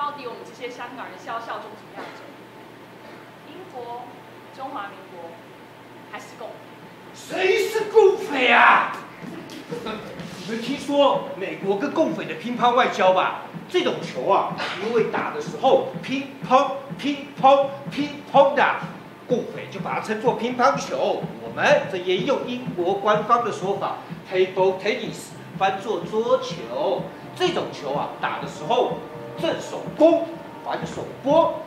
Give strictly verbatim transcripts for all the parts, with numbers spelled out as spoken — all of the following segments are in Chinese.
到底我们这些香港人是要效忠什么样的政府？英国、中华民国，还是共？ 谁是共匪啊？你们听说美国跟共匪的乒乓外交吧？这种球啊，因为打的时候乒乓、乒乓、乒乓的，共匪就把它称作乒乓球。我们则沿用英国官方的说法 ，table tennis， 翻作桌球。这种球啊，打的时候正手攻，反手拨，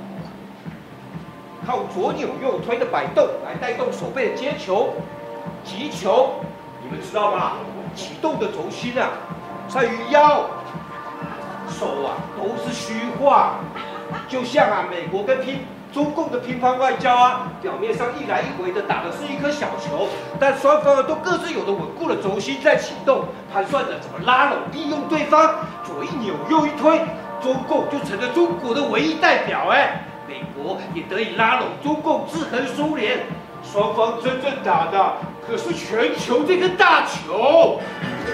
靠左扭右推的摆动来带动手背的接球、击球。你们知道吗？启动的轴心啊，在于腰，手啊都是虚化，就像啊美国跟乒中共的乒乓外交啊，表面上一来一回的打的是一颗小球，但双方啊都各自有着稳固的轴心在启动，盘算着怎么拉拢利用对方，左一扭右一推，中共就成了中国的唯一代表哎，美国也得以拉拢中共制衡苏联，双方真正打的可是全球这个大球。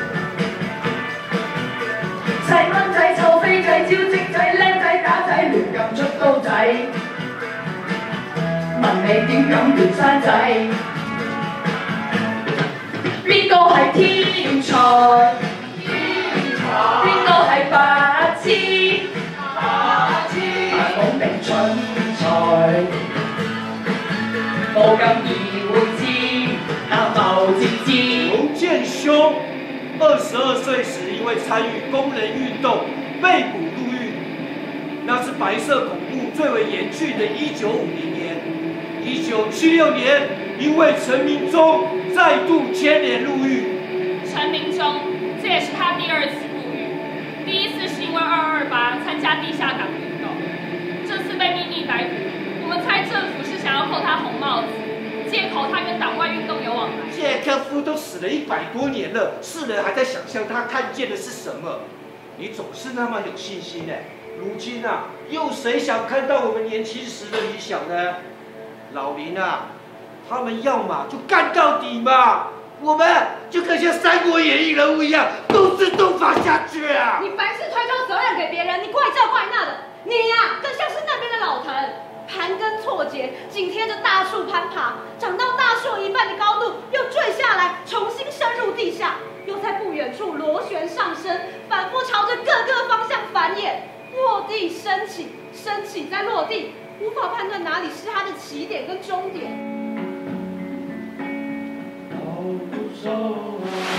細蚊仔、臭飛仔、招積仔、靚仔、打仔，亂咁出刀仔，問你點咁亂生仔？邊個係天才？邊個係白痴？白痴，但冇定蠢材，冇咁易會知，那謀自知。 洪建兄二十二岁时，因为参与工人运动被捕入狱，那是白色恐怖最为严峻的一九五零年。一九七六年，因为陈明忠再度牵连入狱。 陈明忠，这也是他第二次入狱。第一次是因为二二八参加地下党运动，这次被秘密逮捕。我们猜政府是想要扣他红帽子，借口他跟党外运动有往来。 叶克夫都死了一百多年了，世人还在想象他看见的是什么？你总是那么有信心呢。如今啊，又谁想看到我们年轻时的理想呢？老林啊，他们要嘛就干到底嘛，我们就可像《三国演义》人物一样，斗智斗法下去啊！ 你凡事推脱责任给别人，你怪这怪那的，你呀、啊、更像是那边的老藤。盘根错节，紧贴着大树攀爬，长到大树一半的高度，又坠下来，重新深入地下，又在不远处螺旋上升，反复朝着各个方向繁衍，落地升起，升起再落地，无法判断哪里是它的起点跟终点。 好不熟啊